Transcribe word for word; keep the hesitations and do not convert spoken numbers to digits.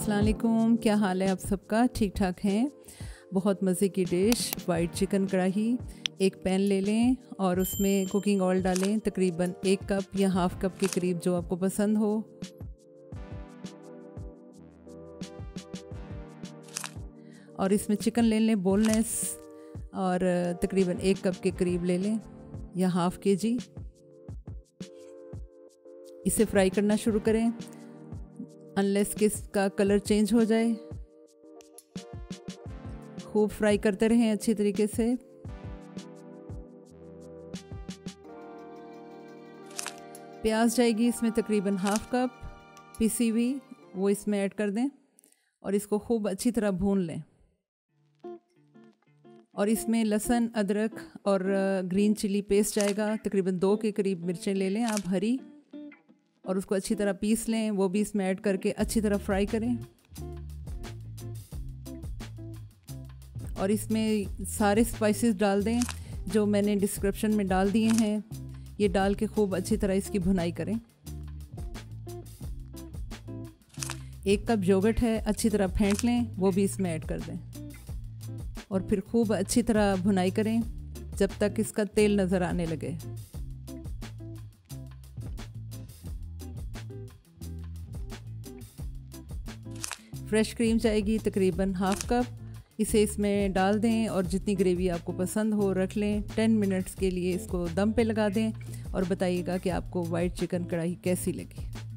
अस्सलाम वालेकुम, क्या हाल है आप सबका? ठीक ठाक हैं? बहुत मज़े की डिश वाइट चिकन कढ़ाई। एक पैन ले लें और उसमें कुकिंग ऑयल डालें, तकरीबन एक कप या हाफ़ कप के करीब, जो आपको पसंद हो। और इसमें चिकन ले लें बोनलेस, और तकरीबन एक कप के करीब ले लें या हाफ़ के जी। इसे फ्राई करना शुरू करें अनलेस कि इसका कलर चेंज हो जाए। खूब फ्राई करते रहें अच्छी तरीके से। प्याज जाएगी इसमें तकरीबन हाफ कप पिसी हुई, वो इसमें ऐड कर दें और इसको खूब अच्छी तरह भून लें। और इसमें लहसुन, अदरक और ग्रीन चिली पेस्ट जाएगा, तकरीबन दो के करीब मिर्चें ले लें आप हरी, और उसको अच्छी तरह पीस लें। वो भी इसमें ऐड करके अच्छी तरह फ्राई करें। और इसमें सारे स्पाइसेस डाल दें जो मैंने डिस्क्रिप्शन में डाल दिए हैं। ये डाल के खूब अच्छी तरह इसकी भुनाई करें। एक कप योगर्ट है, अच्छी तरह फेंट लें, वो भी इसमें ऐड कर दें और फिर खूब अच्छी तरह भुनाई करें जब तक इसका तेल नज़र आने लगे। फ्रेश क्रीम जाएगी तकरीबन हाफ़ कप, इसे इसमें डाल दें और जितनी ग्रेवी आपको पसंद हो रख लें। टेन मिनट्स के लिए इसको दम पे लगा दें और बताइएगा कि आपको वाइट चिकन कढ़ाई कैसी लगी।